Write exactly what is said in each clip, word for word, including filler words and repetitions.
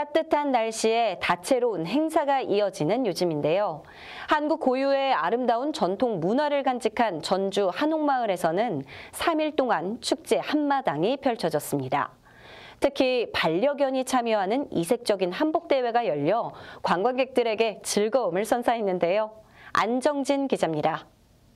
따뜻한 날씨에 다채로운 행사가 이어지는 요즘인데요. 한국 고유의 아름다운 전통 문화를 간직한 전주 한옥마을에서는 삼 일 동안 축제 한마당이 펼쳐졌습니다. 특히 반려견이 참여하는 이색적인 한복대회가 열려 관광객들에게 즐거움을 선사했는데요. 안정진 기자입니다.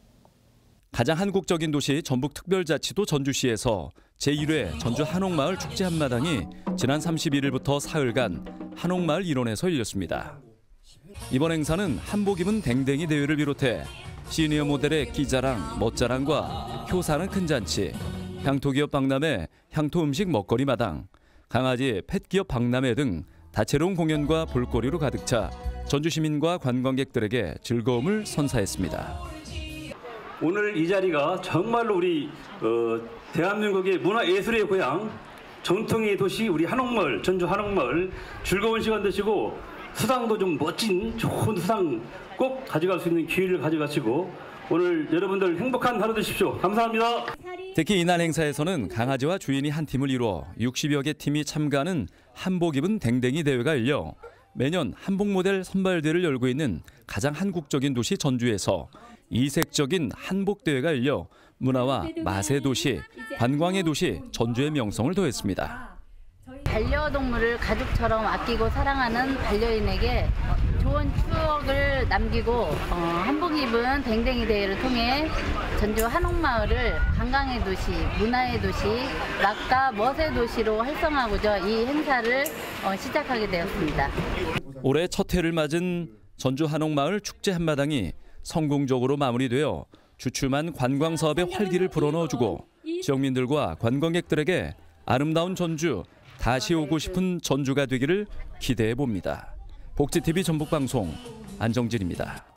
가장 한국적인 도시 전북특별자치도 전주시에서 제일 회 전주 한옥마을 축제 한마당이 지난 삼십일 일부터 사흘간 한옥마을 일원에서 열렸습니다. 이번 행사는 한복 입은 댕댕이 대회를 비롯해 시니어 모델의 끼자랑, 멋자랑과 효사는 큰 잔치, 향토기업 박람회, 향토 음식 먹거리 마당, 강아지 펫기업 박람회 등 다채로운 공연과 볼거리로 가득 차 전주 시민과 관광객들에게 즐거움을 선사했습니다. 오늘 이 자리가 정말로 우리 어, 대한민국의 문화예술의 고향, 전통의 도시 우리 한옥마을, 전주 한옥마을 즐거운 시간 되시고 수상도 좀 멋진 좋은 수상 꼭 가져갈 수 있는 기회를 가져가시고 오늘 여러분들 행복한 하루 되십시오. 감사합니다. 특히 이날 행사에서는 강아지와 주인이 한 팀을 이루어 육십여 개 팀이 참가하는 한복 입은 댕댕이 대회가 열려 매년 한복 모델 선발대회를 열고 있는 가장 한국적인 도시 전주에서 이색적인 한복 대회가 열려 문화와 맛의 도시, 관광의 도시 전주의 명성을 더했습니다. 반려동물을 가족처럼 아끼고 사랑하는 반려인에게 좋은 추억을 남기고 어, 한복 입은 댕댕이 대회를 통해 전주 한옥마을을 관광의 도시, 문화의 도시, 맛과 멋의 도시로 활성화하고자 이 행사를 어, 시작하게 되었습니다. 올해 첫 해를 맞은 전주 한옥마을 축제 한마당이 성공적으로 마무리되어 주춤한 관광 사업에 활기를 불어넣어주고 지역민들과 관광객들에게 아름다운 전주, 다시 오고 싶은 전주가 되기를 기대해 봅니다. 복지티비 전북방송 안정진입니다.